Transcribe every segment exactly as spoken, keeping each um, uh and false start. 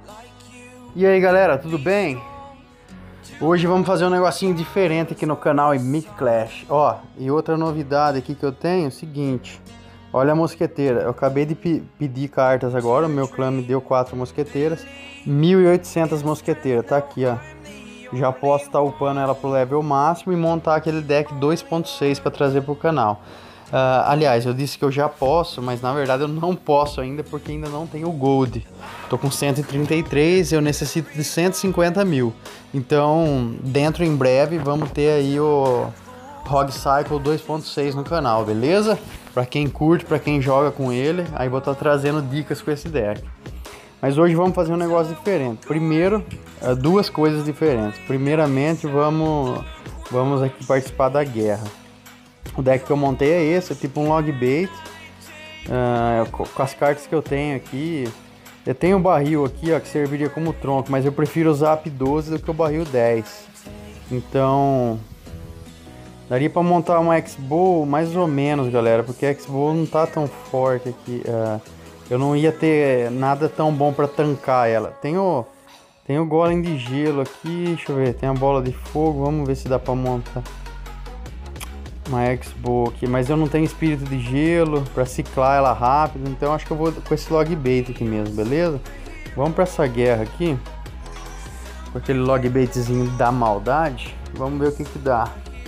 E aí galera, tudo bem? Hoje vamos fazer um negocinho diferente aqui no canal em Mythic Clash. Ó, e outra novidade aqui que eu tenho é o seguinte. Olha a mosqueteira, eu acabei de pe pedir cartas agora, o meu clã me deu quatro mosqueteiras. mil e oitocentas mosqueteiras, tá aqui ó. Já posso estar upando ela pro level máximo e montar aquele deck dois ponto seis para trazer pro canal. Uh, aliás, eu disse que eu já posso, mas na verdade eu não posso ainda porque ainda não tenho Gold. Tô com cento e trinta e três, eu necessito de cento e cinquenta mil. Então, dentro em breve, vamos ter aí o Rogue Cycle dois ponto seis no canal, beleza? Pra quem curte, pra quem joga com ele, aí vou estar trazendo dicas com esse deck. Mas hoje vamos fazer um negócio diferente. Primeiro, uh, duas coisas diferentes. Primeiramente, vamos, vamos aqui participar da guerra. O deck que eu montei é esse, é tipo um log bait. Uh, com as cartas que eu tenho aqui. Eu tenho o barril aqui, ó, que serviria como tronco, mas eu prefiro usar a P doze do que o barril dez. Então, daria pra montar uma X-Bow mais ou menos, galera, porque a X-Bow não tá tão forte aqui. Uh, eu não ia ter nada tão bom pra tancar ela. Tem o, tem o golem de gelo aqui, deixa eu ver, tem a bola de fogo, vamos ver se dá pra montar uma X-Bow aqui, mas eu não tenho espírito de gelo para ciclar ela rápido, então acho que eu vou com esse log bait aqui mesmo, beleza? Vamos para essa guerra aqui, com aquele log baitzinho da maldade, vamos ver o que que dá.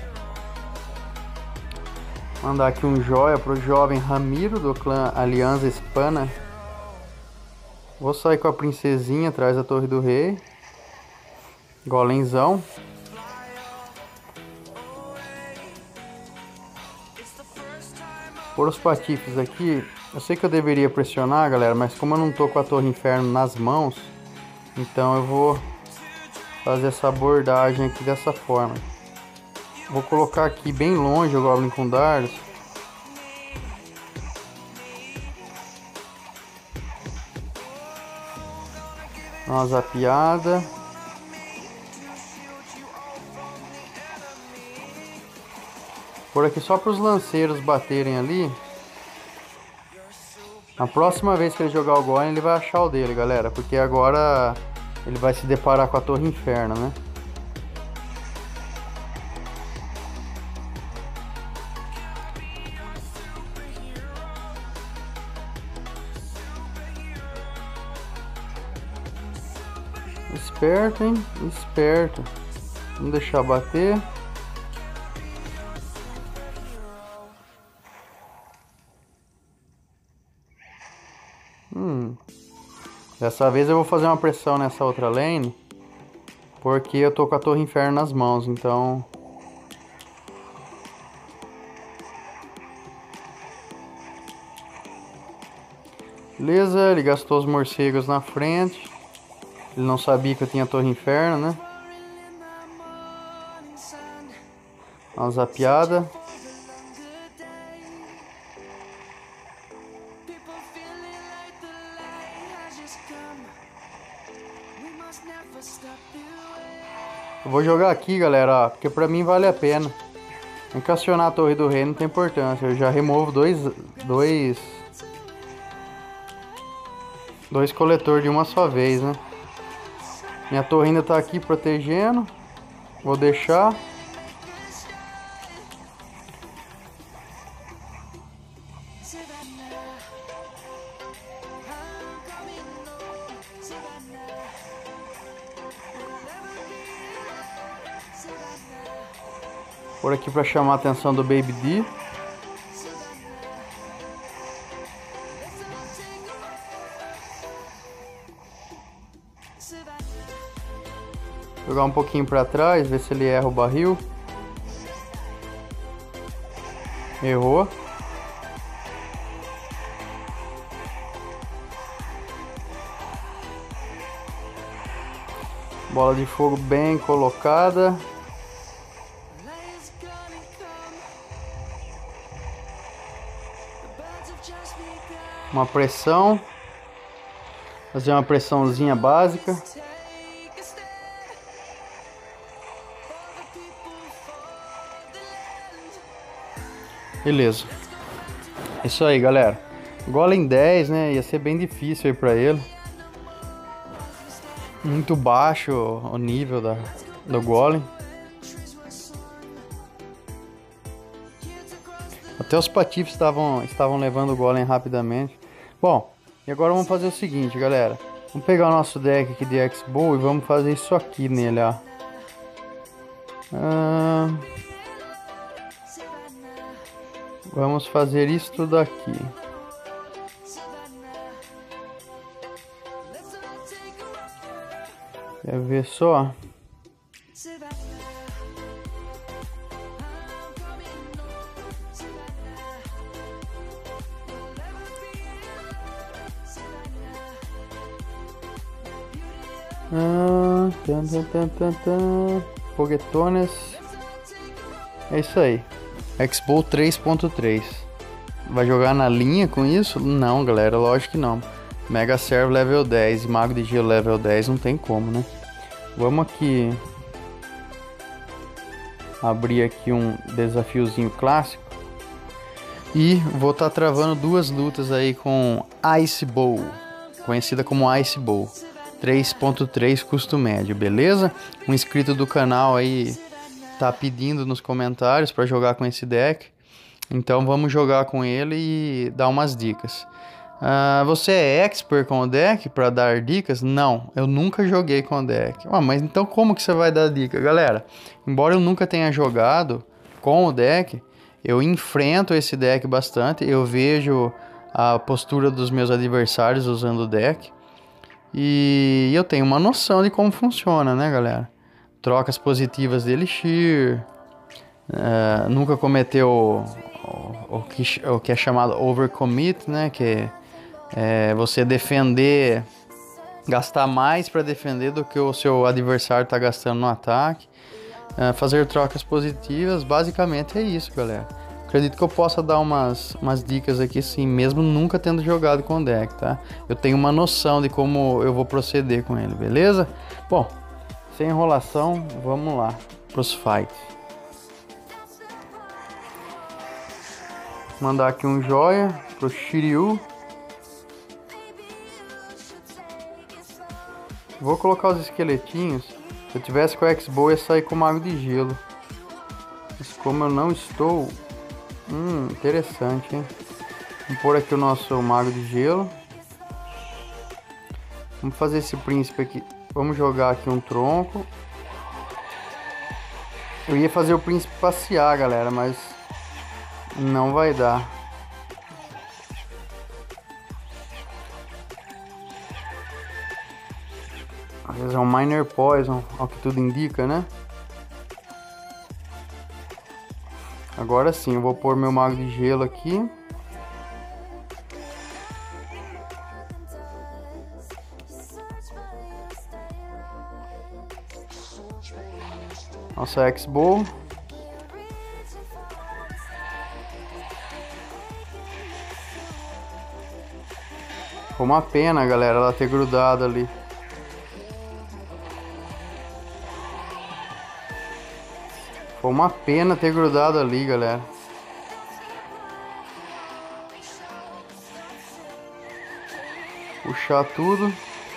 Mandar aqui um joia pro jovem Ramiro do clã Aliança Hispana. Vou sair com a princesinha atrás da Torre do Rei, golemzão. Por os patifes aqui, eu sei que eu deveria pressionar, galera, mas como eu não tô com a Torre Inferno nas mãos, então eu vou fazer essa abordagem aqui dessa forma. Vou colocar aqui bem longe o Goblin com dardos. Uma zapiada. Por aqui só para os lanceiros baterem ali. Na próxima vez que ele jogar o Golem, ele vai achar o dele, galera. Porque agora ele vai se deparar com a Torre Inferno, né? Esperto, hein? Esperto. Vamos deixar bater. Hum. Dessa vez eu vou fazer uma pressão nessa outra lane, porque eu tô com a Torre Inferno nas mãos, então... Beleza, ele gastou os morcegos na frente. Ele não sabia que eu tinha a Torre Inferno, né? Uma zapiada. Eu vou jogar aqui, galera, ó, porque pra mim vale a pena. Encaixonar a Torre do Rei não tem importância. Eu já removo dois... Dois... Dois coletores de uma só vez, né? Minha torre ainda tá aqui protegendo. Vou deixar. Por aqui para chamar a atenção do Baby D. Jogar um pouquinho para trás, ver se ele erra o barril. Errou. Bola de fogo bem colocada. Uma pressão. Fazer uma pressãozinha básica. Beleza. Isso aí, galera. Golem dez, né? Ia ser bem difícil aí pra ele. Muito baixo o nível da, do golem. Até os patifes estavam, estavam levando o golem rapidamente. Bom, e agora vamos fazer o seguinte, galera. Vamos pegar o nosso deck aqui de X-Bow e vamos fazer isso aqui nele, ó. Ah, vamos fazer isto daqui. Quer ver só? Ah, tan, tan, tan, tan, tan. Foguetones. É isso aí. X-Bow três ponto três. Vai jogar na linha com isso? Não, galera, lógico que não. Mega Servo level dez e Mago de Gelo level dez não tem como, né? Vamos aqui abrir aqui um desafiozinho clássico. E vou estar tá travando duas lutas aí com Ice Bow, conhecida como Ice Bow. três ponto três custo médio, beleza? Um inscrito do canal aí tá pedindo nos comentários para jogar com esse deck. Então vamos jogar com ele e dar umas dicas. Uh, você é expert com o deck para dar dicas? Não, eu nunca joguei com o deck. Ah, mas então como que você vai dar dica? Galera, embora eu nunca tenha jogado com o deck, eu enfrento esse deck bastante. Eu vejo a postura dos meus adversários usando o deck. E eu tenho uma noção de como funciona, né, galera? Trocas positivas de Elixir. Uh, nunca cometeu o, o, o, que, o que é chamado overcommit, né? Que é você defender, gastar mais para defender do que o seu adversário está gastando no ataque. Uh, fazer trocas positivas, basicamente é isso, galera. Acredito que eu possa dar umas, umas dicas aqui sim, mesmo nunca tendo jogado com o deck, tá? Eu tenho uma noção de como eu vou proceder com ele, beleza? Bom, sem enrolação, vamos lá pros fights. Mandar aqui um joia pro Shiryu. Vou colocar os esqueletinhos. Se eu tivesse com o X-Bow, ia sair com o Mago de Gelo. Mas como eu não estou... Hum, interessante, hein? Vamos pôr aqui o nosso Mago de Gelo. Vamos fazer esse príncipe aqui. Vamos jogar aqui um tronco. Eu ia fazer o príncipe passear, galera, mas não vai dar. Às vezes é um Minor Poison, ao que tudo indica, né? Agora sim, eu vou pôr meu Mago de Gelo aqui. Nossa X-Bow. Foi uma pena, galera, ela ter grudado ali. Foi uma pena ter grudado ali, galera. Puxar tudo.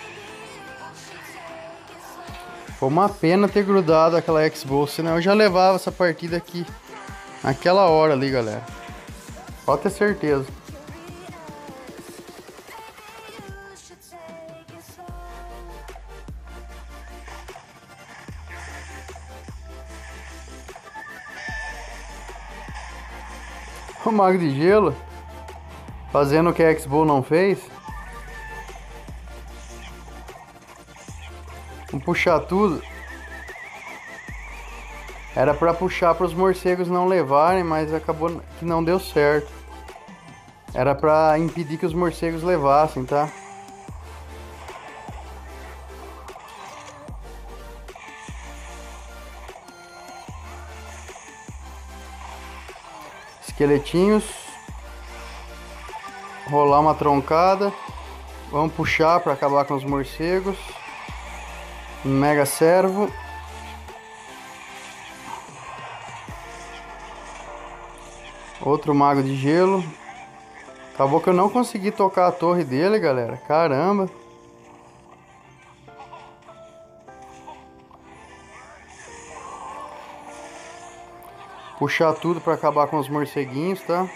Foi uma pena ter grudado aquela X-Bow, senão eu já levava essa partida aqui naquela hora ali, galera. Pode ter certeza. O Mago de Gelo fazendo o que a X-Bow não fez. Vamos puxar tudo. Era pra puxar para os morcegos não levarem, mas acabou que não deu certo. Era pra impedir que os morcegos levassem, tá? Esqueletinhos. Rolar uma troncada. Vamos puxar para acabar com os morcegos. Mega Servo. Outro Mago de Gelo. Acabou que eu não consegui tocar a torre dele, galera. Caramba. Puxar tudo para acabar com os morceguinhos, tá?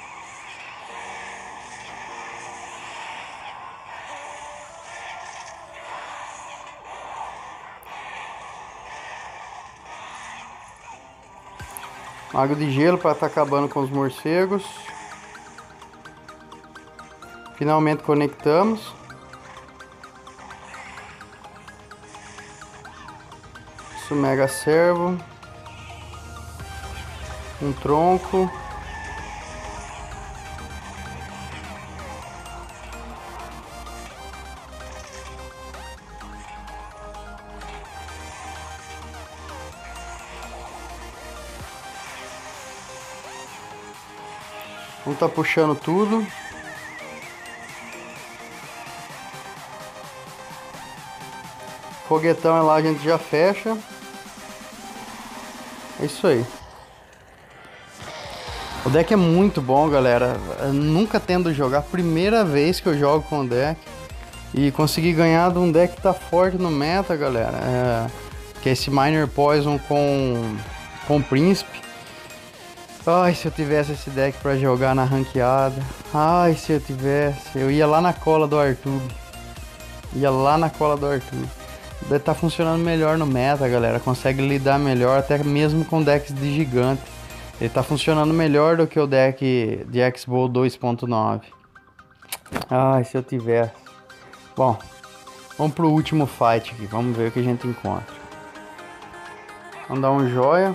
Água de gelo para estar acabando com os morcegos. Finalmente conectamos. Isso, mega servo. Um tronco. Vamos tá puxando tudo. Foguetão é lá, a gente já fecha. É isso aí. O deck é muito bom, galera. Eu nunca tendo jogar, primeira vez que eu jogo com o deck. E consegui ganhar de um deck que tá forte no meta, galera. É, que é esse Miner Poison com, com Príncipe. Ai, se eu tivesse esse deck pra jogar na ranqueada. Ai, se eu tivesse. Eu ia lá na cola do Arthur. Ia lá na cola do Arthur. Deve tá funcionando melhor no meta, galera. Consegue lidar melhor, até mesmo com decks de gigante. Ele tá funcionando melhor do que o deck de X-Bow dois ponto nove. Ai, se eu tivesse. Bom, vamos pro último fight aqui. Vamos ver o que a gente encontra. Vamos dar um joia.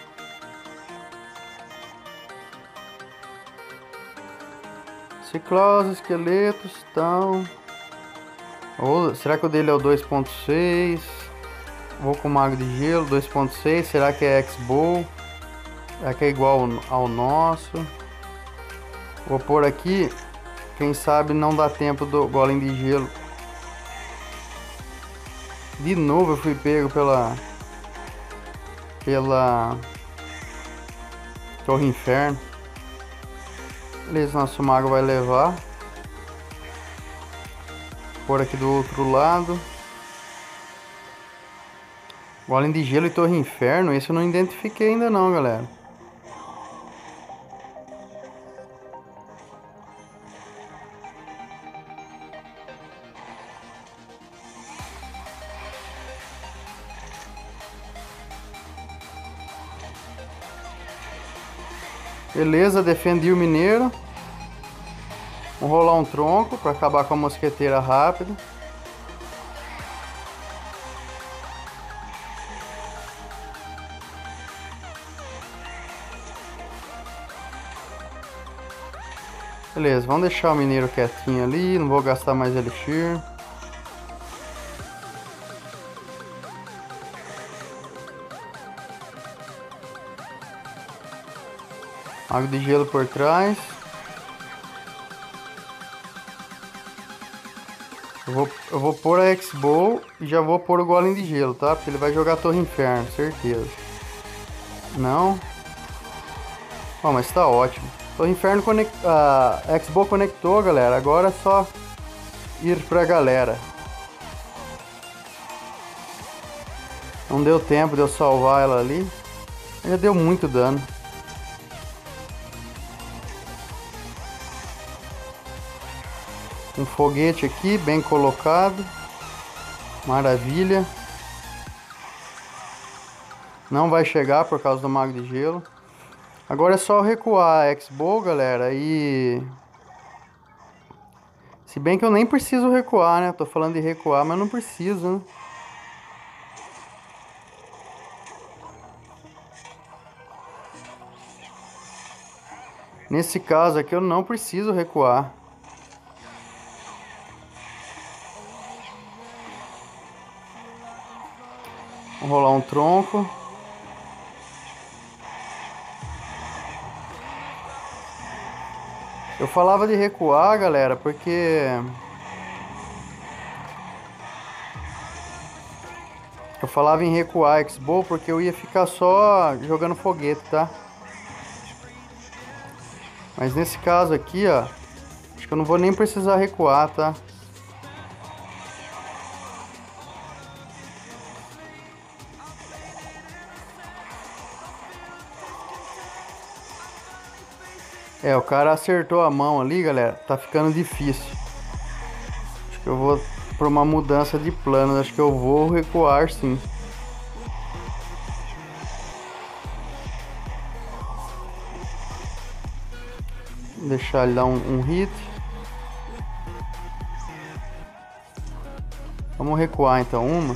Ciclose, esqueletos, então... Ou, será que o dele é o dois ponto seis? Vou com o Mago de Gelo, dois ponto seis. Será que é X-Bow? Será que é igual ao nosso? Vou pôr aqui. Quem sabe não dá tempo do Golem de Gelo. De novo eu fui pego pela... Pela... Torre Inferno. Beleza, nosso mago vai levar. Por aqui do outro lado. Golem de Gelo e Torre Inferno. Esse eu não identifiquei ainda não, galera. Beleza, defendi o mineiro. Vamos rolar um tronco para acabar com a mosqueteira rápido. Beleza, vamos deixar o mineiro quietinho ali. Não vou gastar mais elixir. Mago de Gelo por trás. Eu vou, eu vou pôr a X-Bow e já vou pôr o Golem de Gelo, tá? Porque ele vai jogar a Torre Inferno, certeza. Não. Oh, mas tá ótimo. Torre Inferno conect... a X-Bow conectou, galera. Agora é só ir pra galera. Não deu tempo de eu salvar ela ali. Já deu muito dano. Um foguete aqui, bem colocado. Maravilha. Não vai chegar por causa do Mago de Gelo. Agora é só recuar a X-Bow, galera. E... se bem que eu nem preciso recuar, né? Tô falando de recuar, mas não preciso, né? Nesse caso aqui eu não preciso recuar. Vou rolar um tronco. Eu falava de recuar, galera, porque... Eu falava em recuar X-Bow porque eu ia ficar só jogando foguete, tá? Mas nesse caso aqui, ó, acho que eu não vou nem precisar recuar, tá? É, o cara acertou a mão ali, galera. Tá ficando difícil. Acho que eu vou pra uma mudança de plano. Acho que eu vou recuar, sim. Deixar ele dar um, um hit. Vamos recuar então uma.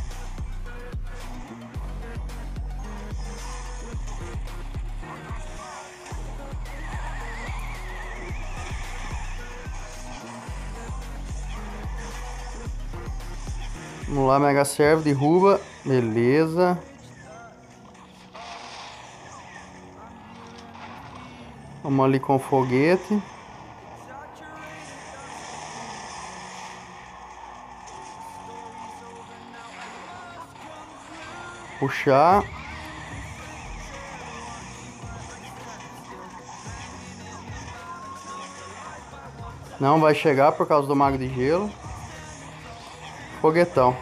Vamos lá, Mega Servo, derruba. Beleza. Vamos ali com o foguete. Puxar. Não vai chegar por causa do Mago de Gelo. Foguetão.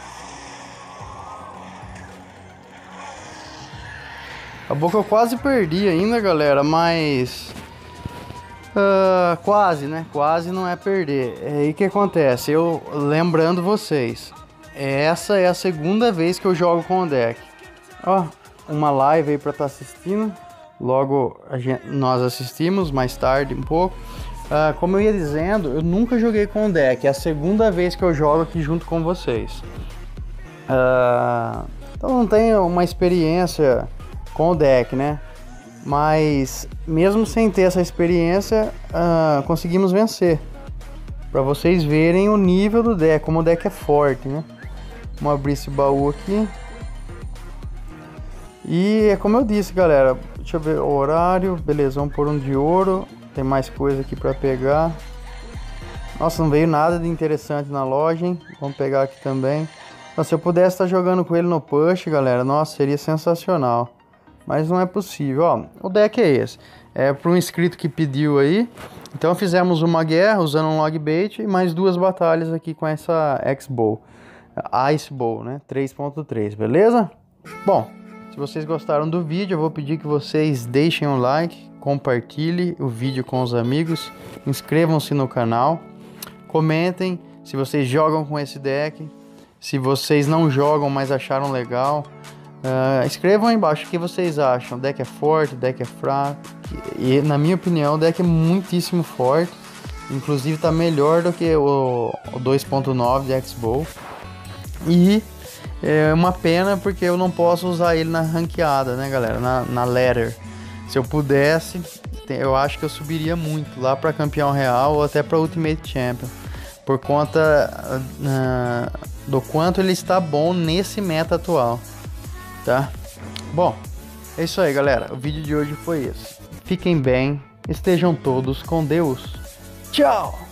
Acabou que eu quase perdi ainda, galera, mas... Uh, quase, né? Quase não é perder. É aí que acontece. Eu, lembrando vocês, essa é a segunda vez que eu jogo com o deck. Ó, uma live aí pra estar assistindo. Logo a gente, nós assistimos, mais tarde um pouco. Uh, como eu ia dizendo, eu nunca joguei com o deck. É a segunda vez que eu jogo aqui junto com vocês. Uh, então não tenho uma experiência com o deck, né? Mas mesmo sem ter essa experiência, uh, conseguimos vencer. Para vocês verem o nível do deck, como o deck é forte, né? Vamos abrir esse baú aqui. E é como eu disse, galera. Deixa eu ver o horário. Beleza, vamos pôr um de ouro. Tem mais coisa aqui para pegar. Nossa, não veio nada de interessante na loja, hein? Vamos pegar aqui também. Nossa, se eu pudesse estar jogando com ele no push, galera, nossa, seria sensacional. Mas não é possível. Ó, o deck é esse. É para um inscrito que pediu aí. Então fizemos uma guerra usando um log bait e mais duas batalhas aqui com essa X-Bow. Ice Bow, né? três ponto três, beleza? Bom, se vocês gostaram do vídeo, eu vou pedir que vocês deixem um like, compartilhem o vídeo com os amigos, inscrevam-se no canal, comentem se vocês jogam com esse deck, se vocês não jogam, mas acharam legal. Uh, escrevam aí embaixo o que vocês acham. O deck é forte, o deck é fraco. E na minha opinião o deck é muitíssimo forte. Inclusive tá melhor do que o, o dois ponto nove de X-Bow. E é uma pena porque eu não posso usar ele na ranqueada, né, galera? Na, na ladder. Se eu pudesse, eu acho que eu subiria muito lá para campeão real ou até para Ultimate Champion. Por conta uh, do quanto ele está bom nesse meta atual. Tá? Bom, é isso aí, galera. O vídeo de hoje foi esse. Fiquem bem, estejam todos com Deus. Tchau!